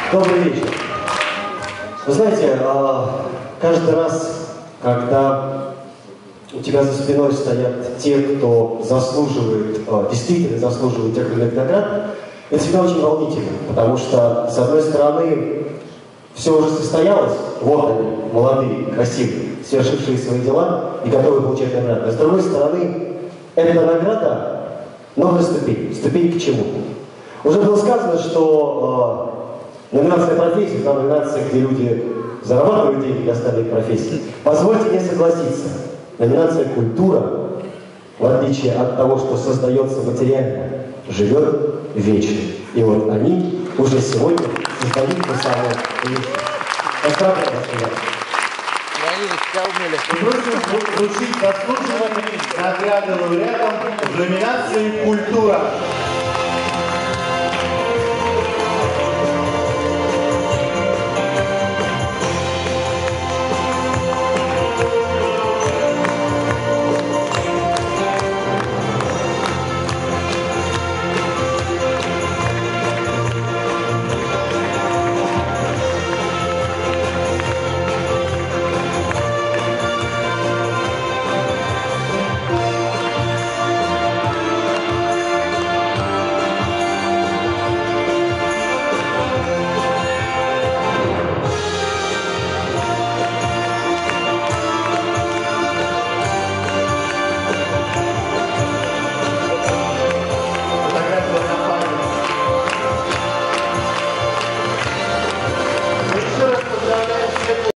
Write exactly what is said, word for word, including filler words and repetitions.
Добрый вечер. Вы знаете, каждый раз, когда у тебя за спиной стоят те, кто заслуживает, действительно заслуживает тех или иных наград, это всегда очень волнительно, потому что, с одной стороны, все уже состоялось, вот они, молодые, красивые, совершившие свои дела и готовы получать награду. А с другой стороны, эта награда — новая ступень. Ступень к чему? Уже было сказано, что э, номинация профессии, это номинация, где люди зарабатывают деньги для остальных профессий. Позвольте мне согласиться, номинация «Культура», в отличие от того, что создается материально, живет вечно. И вот они уже сегодня создают то самое вечно. Поздравляю вас, Просим вручить заслуженные награды лауреатам в номинации «Культура».